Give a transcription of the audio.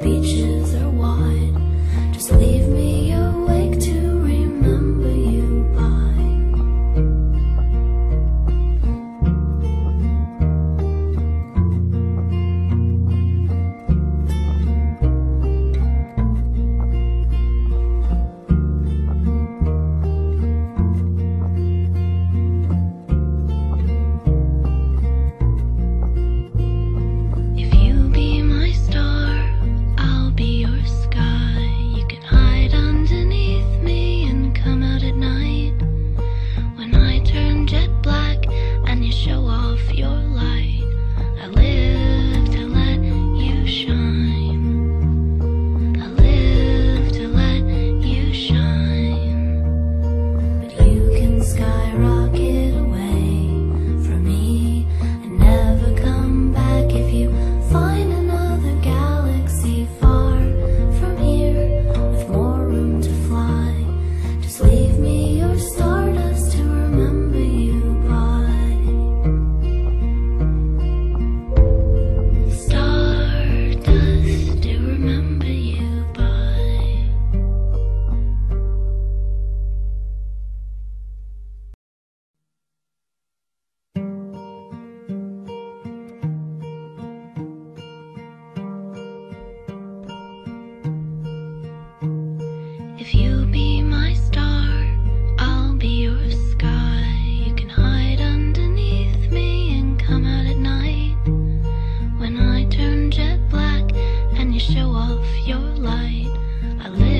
beaches are wide. Just leave me awake to remember you by. If you be my star, I'll be your sky. You can hide underneath me and come out at night. When I turn jet black and you show off your light, I live to let you shine. I live to let you shine. But you can skyrocket away from me and never come back if you find another galaxy far from here with more room to fly. Just leave me your stardust to remember you by. Stardust to remember you by. If you be my star, I'll be your sky. You can hide underneath me and come out at night. When I turn jet black and you show off your light, I live